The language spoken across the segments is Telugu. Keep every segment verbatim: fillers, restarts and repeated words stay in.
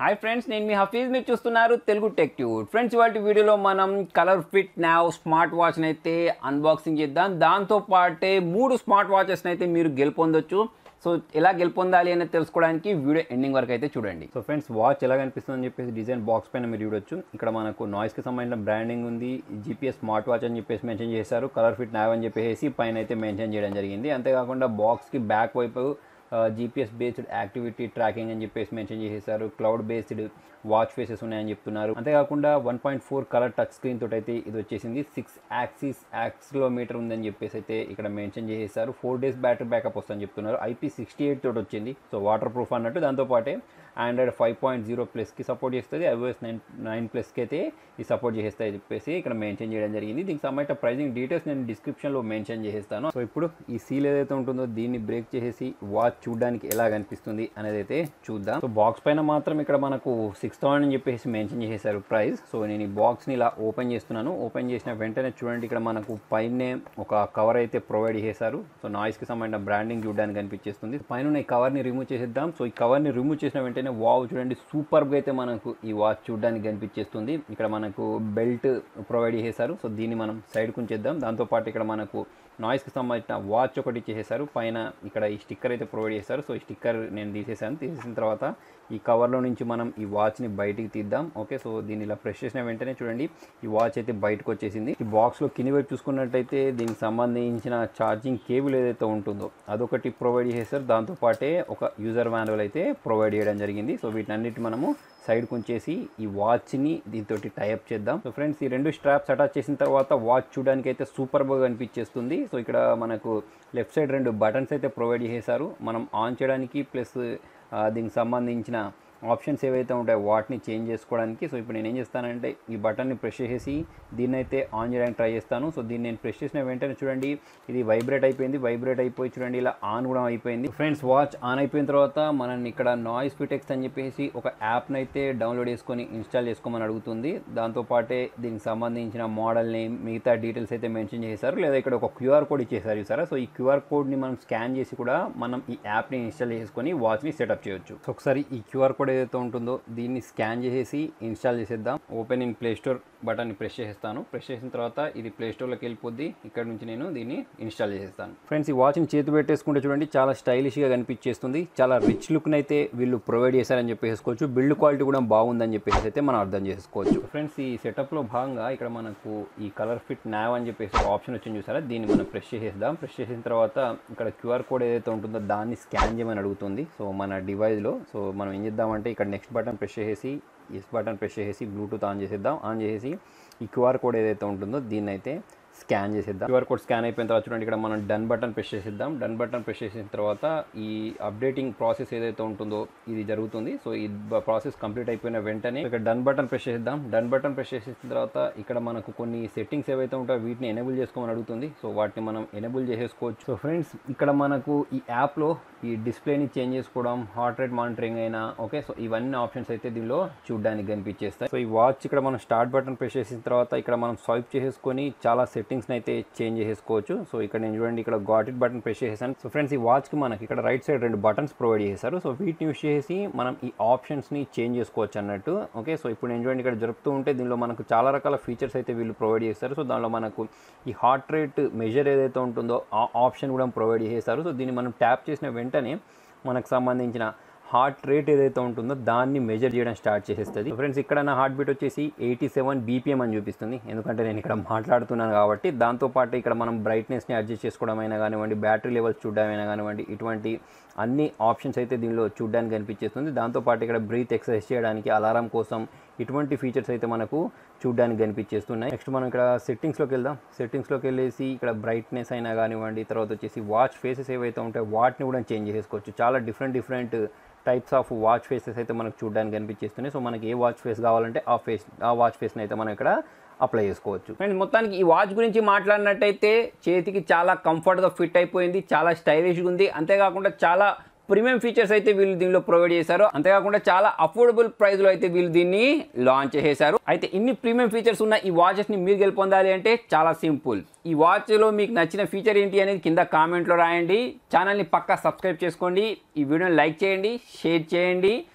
హాయ్ ఫ్రెండ్స్, నేను మీ హఫీజ్. మీరు చూస్తున్నారు తెలుగు టెక్ ట్యూబ్. ఫ్రెండ్స్, ఇవాళ వీడియోలో మనం కలర్ ఫిట్ నావ్ స్మార్ట్ వాచ్ని అయితే అన్బాక్సింగ్ చేద్దాం. దాంతోపాటే మూడు స్మార్ట్ వాచెస్ని అయితే మీరు గెలుపొందొచ్చు. సో ఎలా గెలుపొందాలి అనేది తెలుసుకోవడానికి వీడియో ఎండింగ్ వరకు అయితే చూడండి. సో ఫ్రెండ్స్, వాచ్ ఎలా కనిపిస్తుందని చెప్పేసి డిజైన్ బాక్స్ పైన మీరు చూడొచ్చు. ఇక్కడ మనకు నాయిస్కి సంబంధించిన బ్రాండింగ్ ఉంది. జీపీఎస్ స్మార్ట్ వాచ్ అని చెప్పేసి మెన్షన్ చేశారు. కలర్ ఫిట్ నావ్ అని చెప్పేసి పైన అయితే మెన్షన్ చేయడం జరిగింది. అంతేకాకుండా బాక్స్కి బ్యాక్ వైపు జీపీఎస్ బేస్డ్ యాక్టివిటీ ట్రాకింగ్ అని చెప్పేసి మెన్షన్ చేసేసారు. క్లౌడ్ బేస్డ్ వాచ్ ఫేసెస్ ఉన్నాయని చెప్తున్నారు. అంతేకాకుండా one point four colour touch screen తోటి అయితే ఇది వచ్చేసింది. సిక్స్ యాక్సిస్ యాక్సిలోమీటర్ ఉందని చెప్పేసి అయితే ఇక్కడ మెన్షన్ చేసేసారు. ఫోర్ డేస్ బ్యాటరీ బ్యాకప్ వస్తుందని చెప్తున్నారు. ఐపీ సిక్స్టీ ఎయిట్ తోటి వచ్చింది. సో వాటర్ ప్రూఫ్ అన్నట్టు. దాంతోపాటే ఆండ్రాయిడ్ ఫైవ్ పాయింట్ జీరో ప్లస్కి సపోర్ట్ చేస్తుంది. ఐఓఎస్ నైన్ నైన్ ప్లస్కి అయితే ఇది సపోర్ట్ చేస్తాయి చెప్పేసి ఇక్కడ మెన్షన్ చేయడం జరిగింది. దీనికి సంబంధించిన ప్రైజింగ్ డీటెయిల్స్ నేను డిస్క్రిప్షన్లో మెన్షన్ చేసేస్తాను. సో ఇప్పుడు ఈ సీల్ ఏదైతే ఉంటుందో దీన్ని బ్రేక్ చేసేసి వాచ్ చూడడానికి ఎలా కనిపిస్తుంది అనేది అయితే చూద్దాం. సో బాక్స్ పైన మాత్రం ఇక్కడ మనకు సిక్స్ థౌసండ్ అని చెప్పేసి మెన్షన్ చేసేసారు ప్రైస్. సో నేను ఈ బాక్స్ని ఇలా ఓపెన్ చేస్తున్నాను. ఓపెన్ చేసిన వెంటనే చూడండి, ఇక్కడ మనకు పైనే ఒక కవర్ అయితే ప్రొవైడ్ చేశారు. సో నాయిస్కి సంబంధించిన బ్రాండింగ్ చూడడానికి కనిపించేస్తుంది. పైన ఈ కవర్ని రిమూవ్ చేసేద్దాం. సో ఈ కవర్ని రిమూవ్ చేసిన వెంటనే వావ్ చూడండి, సూపర్గా అయితే మనకు ఈ వాచ్ చూడడానికి కనిపించేస్తుంది. ఇక్కడ మనకు బెల్ట్ ప్రొవైడ్ చేశారు. సో దీన్ని మనం సైడ్ కుంచేద్దాం. దాంతోపాటు ఇక్కడ మనకు నాయిస్కి సంబంధించిన వాచ్ ఒకటి చేసేసారు. పైన ఇక్కడ ఈ స్టిక్కర్ అయితే ప్రొవైడ్ చేశారు. సో ఈ స్టిక్కర్ నేను తీసేసాను. తీసేసిన తర్వాత ఈ కవర్లో నుంచి మనం ఈ వాచ్ని బయటికి తీద్దాం. ఓకే, సో దీన్ని ఇలా ప్రెస్ చేసిన వెంటనే చూడండి ఈ వాచ్ అయితే బయటకు వచ్చేసింది. ఈ బాక్స్లో కింది వైపు చూసుకున్నట్టయితే దీనికి సంబంధించిన ఛార్జింగ్ కేబుల్ ఏదైతే ఉంటుందో అదొకటి ప్రొవైడ్ చేశారు. దాంతోపాటే ఒక యూజర్ మాన్యువల్ అయితే ప్రొవైడ్ చేయడం జరిగింది. సో వీటన్నిటి మనము సైడ్ కొంచేసి ఈ వాచ్ని దీంతో టైఅప్ చేద్దాం. సో ఫ్రెండ్స్, ఈ రెండు స్ట్రాప్స్ అటాచ్ చేసిన తర్వాత వాచ్ చూడడానికి అయితే సూపర్గా కనిపించేస్తుంది. సో ఇక్కడ మనకు లెఫ్ట్ సైడ్ రెండు బటన్స్ అయితే ప్రొవైడ్ చేశారు. మనం ఆన్ చేయడానికి ప్లస్ దీనికి సంబంధించిన ఆప్షన్స్ ఏవైతే ఉంటాయో వాటిని చేంజ్ చేసుకోవడానికి. సో ఇప్పుడు నేను ఏం చేస్తానంటే ఈ బటన్ని ప్రెస్ చేసేసి దీన్ని అయితే ఆన్ చేయడానికి ట్రై చేస్తాను. సో దీన్ని నేను ప్రెస్ చేసిన వెంటనే చూడండి ఇది వైబ్రేట్ అయిపోయింది. వైబ్రేట్ అయిపోయి చూడండి ఇలా ఆన్ కూడా అయిపోయింది. ఫ్రెండ్స్, వాచ్ ఆన్ అయిపోయిన తర్వాత మనల్ని ఇక్కడ నాయిస్ ఫిటెక్స్ అని చెప్పేసి ఒక యాప్ని అయితే డౌన్లోడ్ చేసుకొని ఇన్స్టాల్ చేసుకోమని అడుగుతుంది. దాంతోపాటే దీనికి సంబంధించిన మోడల్ నేమ్ మిగతా డీటెయిల్స్ అయితే మెన్షన్ చేశారు. లేదా ఇక్కడ ఒక క్యూఆర్ కోడ్ ఇచ్చేసారు చూసారా. సో ఈ క్యూఆర్ కోడ్ని మనం స్కాన్ చేసి కూడా మనం ఈ యాప్ని ఇన్స్టాల్ చేసుకొని వాచ్ని సెటప్ చేయొచ్చు. సో ఒకసారి ఈ క్యూఆర్ కోడ్ ఏదైతే ఉంటుందో దీన్ని స్కాన్ చేసేసి ఇన్స్టాల్ చేసేద్దాం. ఓపెన్ ఇన్ ప్లే స్టోర్ బటన్ని ప్రెస్ చేసేస్తాను. ప్రెస్ చేసిన తర్వాత ఇది ప్లే స్టోర్లోకి వెళ్ళిపోద్ది. ఇక్కడ నుంచి నేను దీన్ని ఇన్స్టాల్ చేసేస్తాను. ఫ్రెండ్స్, ఈ వాచ్ని చేతి పెట్టేసుకుంటే చూడండి చాలా స్టైలిష్గా కనిపించేస్తుంది. చాలా రిచ్ లుక్ని అయితే వీళ్ళు ప్రొవైడ్ చేశారని చెప్పేసుకోవచ్చు. బిల్డ్ క్వాలిటీ కూడా బాగుందని చెప్పేసి అయితే మనం అర్థం చేసుకోవచ్చు. ఫ్రెండ్స్, ఈ సెటప్లో భాగంగా ఇక్కడ మనకు ఈ కలర్ ఫిట్ నావ్ అని చెప్పేసి ఆప్షన్ వచ్చింది చూసారా. దీన్ని మనం ప్రెస్ చేసేద్దాం. ప్రెస్ చేసిన తర్వాత ఇక్కడ క్యూఆర్ కోడ్ ఏదైతే ఉంటుందో దాన్ని స్కాన్ చేయమని అడుగుతుంది. సో మన డివైస్లో సో మనం ఏం చేద్దామంటే ఇక్కడ నెక్స్ట్ బటన్ ప్రెస్ చేసేసి ఎస్ బటన్ ప్రెస్ చేసేసి బ్లూటూత్ ఆన్ చేసేద్దాం. ఆన్ చేసేసి ఈ క్యూఆర్ కోడ్ ఏదైతే ఉంటుందో దీన్ని అయితే స్కాన్ చేసేద్దాం. క్యూఆర్ కోడ్ స్కాన్ అయిపోయిన తర్వాత చూడండి ఇక్కడ మనం డన్ బటన్ ప్రెస్ చేసేద్దాం. డన్ బటన్ ప్రెస్ చేసిన తర్వాత ఈ అప్డేటింగ్ ప్రాసెస్ ఏదైతే ఉంటుందో ఇది జరుగుతుంది. సో ఈ ప్రాసెస్ కంప్లీట్ అయిపోయిన వెంటనే ఇక్కడ డన్ బటన్ ప్రెస్ చేసేద్దాం. డన్ బటన్ ప్రెస్ చేసిన తర్వాత ఇక్కడ మనకు కొన్ని సెట్టింగ్స్ ఏవైతే ఉంటాయో వీటిని ఎనేబుల్ చేసుకోమని అడుగుతుంది. సో వాటిని మనం ఎనేబుల్ చేసేసుకోవచ్చు. సో ఫ్రెండ్స్, ఇక్కడ మనకు ఈ యాప్లో ఈ డిస్ప్లేని చేంజ్ చేసుకోవడం, హార్ట్ రేట్ మానిటరింగ్ అయినా ఓకే. సో ఇవన్నీ ఆప్షన్స్ అయితే దీనిలో చూడడానికి కనిపించేస్తాయి. సో ఈ వాచ్ ఇక్కడ మనం స్టార్ట్ బటన్ ప్రెస్ చేసిన తర్వాత ఇక్కడ మనం స్వైప్ చేసేసుకొని చాలా సెట్టింగ్స్ని అయితే చేంజ్ చేసుకోవచ్చు. సో ఇక్కడ నేను చూడండి ఇక్కడ గాట్ ఇట్ బటన్ ప్రెస్ చేసేసాను. సో ఫ్రెండ్స్, ఈ వాచ్కి మనకి ఇక్కడ రైట్ సైడ్ రెండు బటన్స్ ప్రొవైడ్ చేశారు. సో వీటిని యూస్ చేసి మనం ఈ ఆప్షన్స్ని చేంజ్ చేసుకోవచ్చు అన్నట్టు. ఓకే, సో ఇప్పుడు నేను చూడండి ఇక్కడ జరుపుతూ ఉంటే దీనిలో మనకు చాలా రకాల ఫీచర్స్ అయితే వీళ్ళు ప్రొవైడ్ చేస్తారు. సో దానిలో మనకు ఈ హార్ట్ రేట్ మెజర్ ఏదైతే ఉంటుందో ఆ ఆప్షన్ కూడా ప్రొవైడ్ చేస్తారు. సో దీన్ని మనం ట్యాప్ చేసిన వెంటనే మనకు సంబంధించిన హార్ట్ రేట్ ఏదైతే ఉంటుందో దాన్ని మెజర్ చేయడం స్టార్ట్ చేసేస్తుంది. ఫ్రెండ్స్, ఇక్కడ నా హార్ట్ బీట్ వచ్చేసి ఎయిటీ సెవెన్ బీపీఎం అని చూపిస్తుంది. ఎందుకంటే నేను ఇక్కడ మాట్లాడుతున్నాను కాబట్టి. దాంతోపాటు ఇక్కడ మనం బ్రైట్నెస్ని అడ్జస్ట్ చేసుకోవడం అయినా కానివ్వండి, బ్యాటరీ లెవెల్స్ చూడడం అయినా కానివ్వండి, ఇటువంటి అన్ని ఆప్షన్స్ అయితే దీనిలో చూడడానికి కనిపించేస్తుంది. దాంతోపాటు ఇక్కడ బ్రీత్ ఎక్సర్సైజ్ చేయడానికి, అలారం కోసం ఇటువంటి ఫీచర్స్ అయితే మనకు చూడడానికి కనిపించేస్తున్నాయి. నెక్స్ట్ మనం ఇక్కడ సెట్టింగ్స్లోకి వెళ్దాం. సెట్టింగ్స్లోకి వెళ్ళేసి ఇక్కడ బ్రైట్నెస్ అయినా కానివ్వండి, తర్వాత వచ్చేసి వాచ్ ఫేసెస్ ఏవైతే ఉంటాయో వాటిని కూడా చేంజ్ చేసుకోవచ్చు. చాలా different different types of watch faces అయితే మనకు చూడడానికి కనిపించేస్తున్నాయి. సో మనకి ఏ వాచ్ ఫేస్ కావాలంటే ఆ ఫేస్ ఆ వాచ్ ఫేస్ని అయితే మనం ఇక్కడ అప్లై చేసుకోవచ్చు. ఫ్రెండ్స్, మొత్తానికి ఈ వాచ్ గురించి మాట్లాడినట్టయితే చేతికి చాలా కంఫర్ట్గా ఫిట్ అయిపోయింది, చాలా స్టైలిష్గా ఉంది. అంతేకాకుండా చాలా ప్రీమియం ఫీచర్స్ అయితే వీళ్ళు దీనిలో ప్రొవైడ్ చేశారు. అంతేకాకుండా చాలా అఫోర్డబుల్ ప్రైస్లో అయితే వీళ్ళు దీన్ని లాంచ్ చేశారు. అయితే ఇన్ని ప్రీమియం ఫీచర్స్ ఉన్న ఈ వాచెస్ని మీరు గెలుపొందాలి అంటే చాలా సింపుల్. ఈ వాచ్లో మీకు నచ్చిన ఫీచర్ ఏంటి అనేది కింద కామెంట్లో రాయండి. ఛానల్ని పక్కా సబ్స్క్రైబ్ చేసుకోండి. ఈ వీడియోని లైక్ చేయండి, షేర్ చేయండి.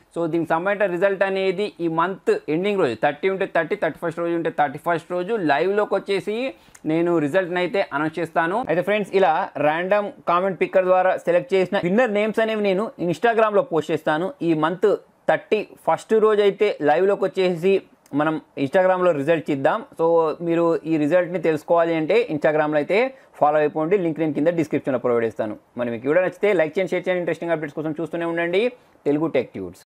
సో దీనికి సంబంధించిన రిజల్ట్ అనేది ఈ మంత్ ఎండింగ్ రోజు థర్టీ ఉంటే థర్టీ థర్టీ ఫస్ట్ రోజు ఉంటే థర్టీ ఫస్ట్ రోజు లైవ్లోకి వచ్చేసి నేను రిజల్ట్ని అయితే అనౌన్స్ చేస్తాను. అయితే ఫ్రెండ్స్ ఇలా ర్యాండమ్ కామెంట్ పిక్కర్ ద్వారా సెలెక్ట్ చేసిన విన్నర్ నేమ్స్ అనేవి నేను ఇన్స్టాగ్రామ్లో పోస్ట్ చేస్తాను. ఈ మంత్ థర్టీ ఫస్ట్ రోజు అయితే లైవ్లోకి వచ్చేసి మనం ఇన్స్టాగ్రామ్లో రిజల్ట్ ఇద్దాం. సో మీరు ఈ రిజల్ట్ని తెలుసుకోవాలి అంటే ఇన్స్టాగ్రామ్లో అయితే ఫాలో అయిపోండి. లింక్ నేను కింద డిస్క్రిప్షన్లో ప్రొవైడ్ చేస్తాను. మరి మీకు వీడియో నచ్చితే లైక్ చేయండి, షేర్ చేయండి. ఇంట్రెస్టింగ్ అప్డేట్స్ కోసం చూస్తూనే ఉండండి తెలుగు టెక్ ట్యూట్స్.